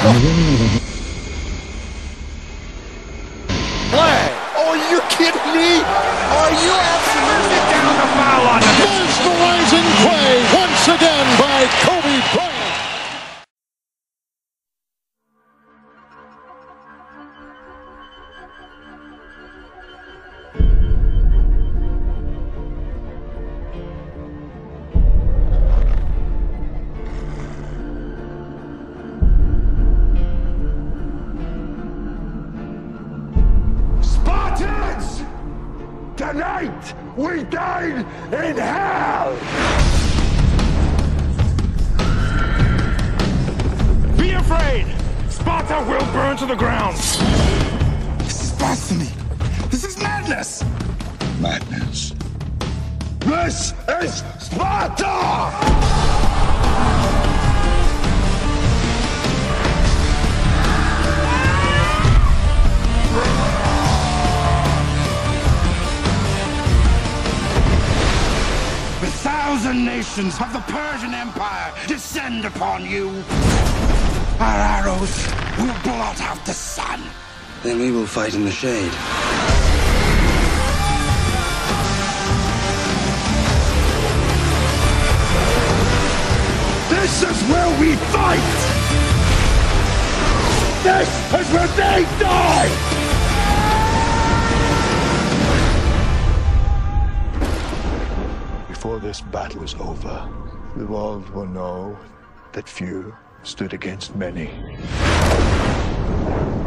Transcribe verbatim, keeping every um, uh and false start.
Play! Oh, are you kidding me? Are you absolutely down the foul on it? Mesmerizing play once again by Kobe Bryant. Spartans! Tonight, we dine in hell! Be afraid! Sparta will burn to the ground! This is blasphemy! This is madness! Madness. This is Sparta! The thousand nations of the Persian Empire descend upon you. Our arrows will blot out the sun. Then we will fight in the shade. This is where we fight! This is where they die! Before this battle is over, the world will know that few stood against many.